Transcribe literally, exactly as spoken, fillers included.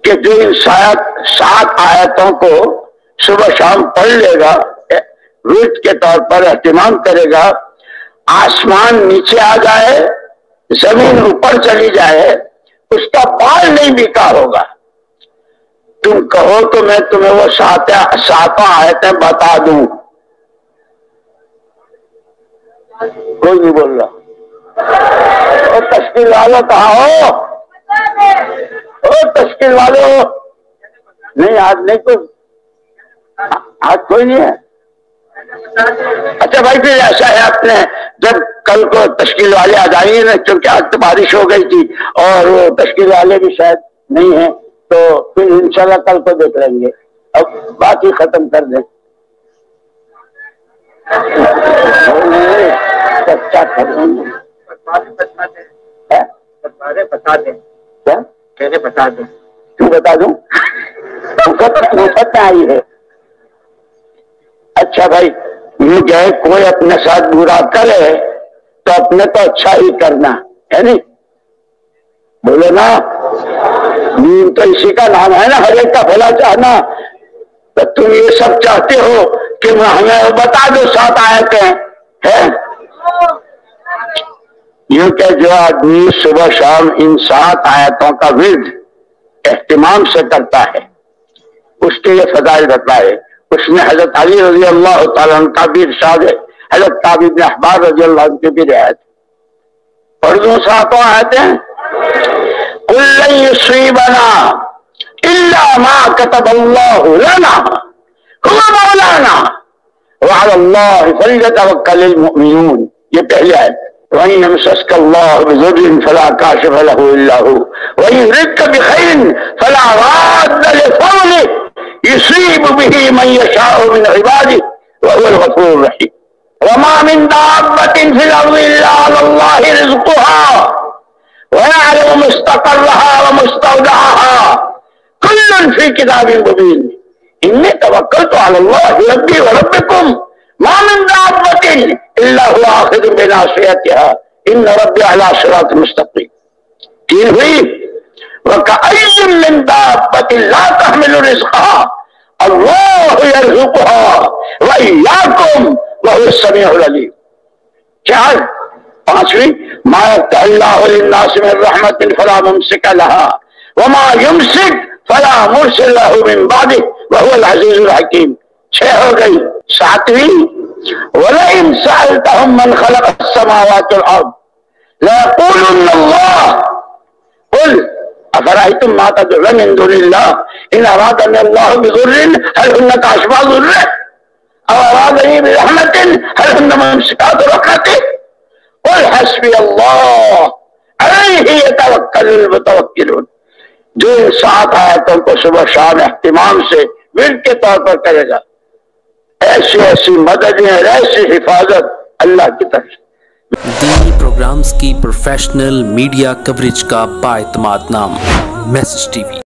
کہ جو ان سات آیتوں کو صبح شام پڑھ لے گا ورد کے طور پر اہتمام کرے گا، آسمان نیچے آ جائے زمین اوپر چلی جائے اس کا بال نہیں بکا ہوگا۔ تم کہو تو میں تمہیں وہ ساتوں آیتیں بتا دوں، کوئی نہیں بول رہا۔ اور تشکیل والوں کہاں ہو؟ اور تشکیل والوں نہیں، آج نہیں، کوئی آج کوئی نہیں ہے۔ اچھا بھائی پھر ایسا ہے، اپنے جب کل کو تشکیل والے آ جائیں گے نا، کیونکہ آج تو بارش ہو گئی تھی اور وہ تشکیل والے بھی شاید نہیں ہیں، تو پھر انشاءاللہ کل کو دیکھ لیں گے، اب بات ہی ختم کر دیں۔ سچا کر دیں گے، بتا دیں کیا کہنے بتا دیں، کیوں بتا دوں؟ میں آئی ہے۔ اچھا بھائی یہ جو ہے کوئی اپنے ساتھ برا کرے تو اپنے تو اچھا ہی کرنا ہے، نہیں بولے نا، دین تو اسی کا نام ہے نا، ہر ایک کا بھلا چاہنا۔ تو تم یہ سب چاہتے ہو کہ ہمیں بتا دو ساتھ آیتیں ہیں، یہ کہ جو آدمی صبح شام ان سات آیتوں کا ورد اہتمام سے کرتا ہے اس کے یہ فضائل بتائے۔ اس میں حضرت علی رضی اللہ تعالیٰ عنہ کا بھی ارشاد ہے، حضرت کعب بن احبار رضی اللہ عنہ کی بھی روایت۔ پڑھ دوں ساتوں آیتیں۔ قُل لَن يُصِيبَنَا إِلَّا مَا كَتَبَ اللَّهُ لَنَا هُوَ مَوْلَانَا وَعَلَى اللَّهِ فَلْيَتَوَكَّلِ الْمُؤْمِنُونَ، یہ پہلی آیت۔ وَإِن يَمْسَسْكَ اللَّهُ بِضُرٍّ فَلَا كَاشِفَ لَهُ إِلَّا هُوَ وَإِن يُرِدْكَ بِخَيْرٍ فَلَا رَادَّ لِفَضْلِهِ يصيب به من يشاء من عباده وهو الغفور الرحيم وما من دابة في الأرض إلا على الله رزقها ويعلم مستقرها ومستودعها كل في كتاب مبين إني توكلت على الله ربي وربكم ما من دابة إلا هو آخذ بناصيتها إن ربي على صراط مستقيم۔ تین ہوئی وَكَأَيٍّ مِّن دَابَّةٍ لَا تَحْمِلُ رِزْقَهَا اللَّهُ يَرْزُقُهَا وَإِيَّاكُمْ وَهُوَ السَّمِيعُ الْعَلِيمُ۔ چار پانچویں مَا يَفْتَحِ اللَّهُ لِلنَّاسِ مِن رَحْمَةٍ فَلَا مُمْسِكَ لَهَا وَمَا يُمْسِكْ فَلَا مُرْسِلَ لَهُ مِن بَعْدِهِ وَهُوَ الْعَزِيزُ الْحَكِيمُ۔ چھ ہو گئی۔ ساتویں وَلَئِن سَأَلْتَهُم مَّنْ خَلَقَ السَّمَاوَاتِ وَالْأَرْضَ لَيَقُولُنَّ اللَّهُ قُلْ أَفَرَأَيْتُم مَّا تَدْعُونَ مِن دُونِ اللَّهِ إِنْ أَرَادَنِي اللَّهُ بِضُرٍّ هَلْ هُنَّ كَاشِفَاتُ ضُرِّهِ أَوْ أَرَادَنِي بِرَحْمَةٍ هَلْ هُنَّ مُمْسِكَاتُ رَحْمَتِهِ قُلْ حَسْبِيَ اللَّهُ عَلَيْهِ يَتَوَكَّلُ الْمُتَوَكِّلُونَ۔ جو ان سات آیتوں کو صبح شام اہتمام سے ورد کے طور پر کرے گا، ایسی ایسی مددیں اور ایسی حفاظت اللہ کی طرف سے۔ دینی پروگرامز کی پروفیشنل میڈیا کوریج کا بااعتماد نام میسج ٹی وی۔